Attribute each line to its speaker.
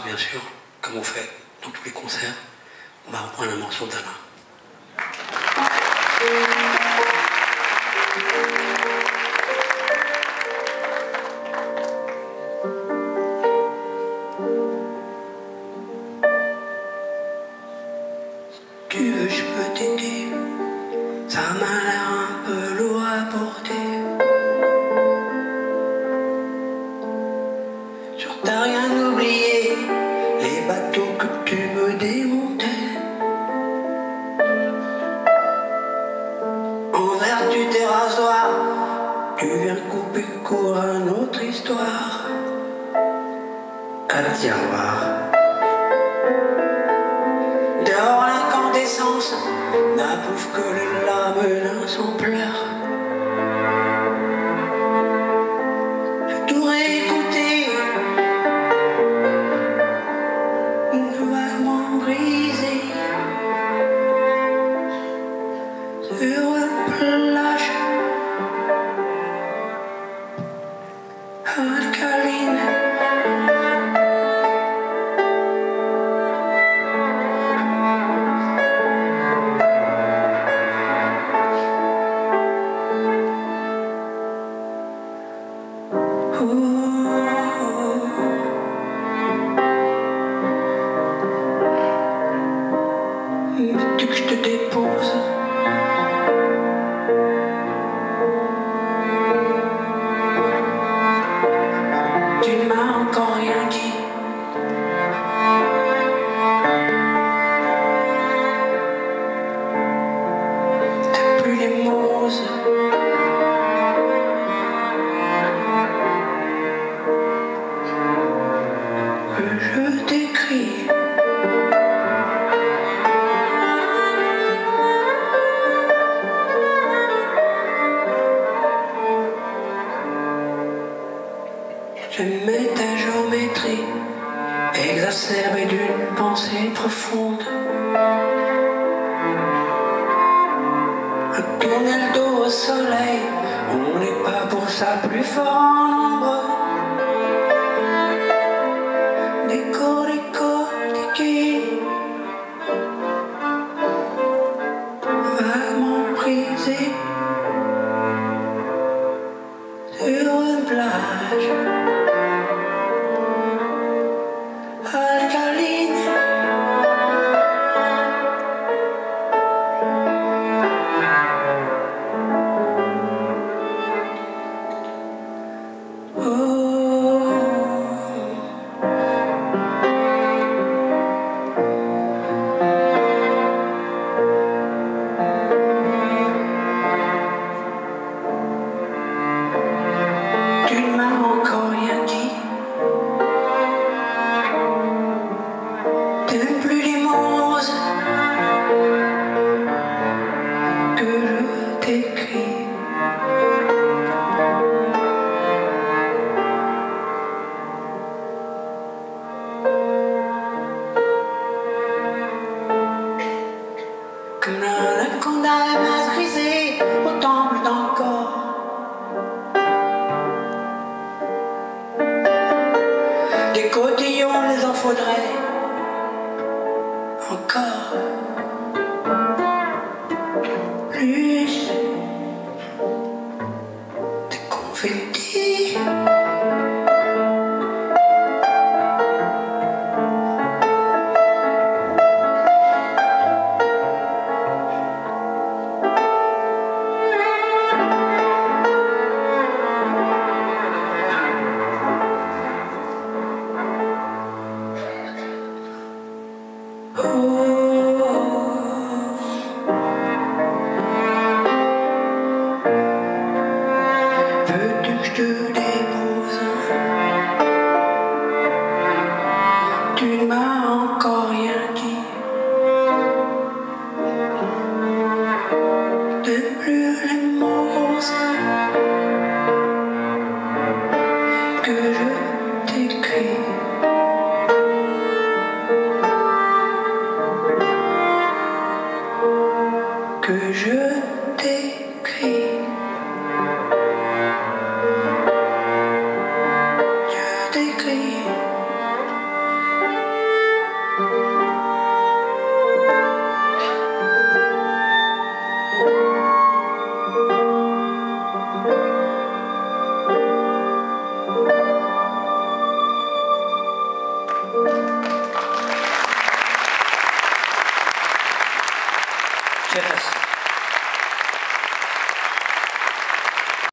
Speaker 1: bien sûr, comme on fait dans tous les concerts, on va reprendre un morceau d'Alain.
Speaker 2: Tu veux, je peux t'aider, ça m'a l'air un peu lourd à porter. Sur t'as rien oublié, les bateaux que tu me démontais. En vertu des rasoirs, tu viens couper court à notre histoire. À tiroir. Dehors l'incandescence n'approuve que les larmes d'un sans pleurs. J'ai tout réécouté, vaguement brisé sur la plage alcaline. Veux-tu que je te dépose? Tu ne m'as encore rien dit. T'as plus les mots roses. Je t'écris. J'aimais ta géométrie, exacerbée d'une pensée profonde. À tourner le dos au soleil, on n'est pas pour ça plus fort en nombre. Décortiqué, vaguement brisé sur une plage alcaline. Tu ne m'as encore rien dit. T'es même plus les mots roses que je t'écris. Comme la condamne à se griser au temple dans le corps. Des cotillons, les en faudrait encore plus. Des confettis. Veux-tu que je te dépose? Tu ne m'as encore rien dit. De plus les mots roses que je t'écris. Que je t'écris. Je t'écris. Très facile.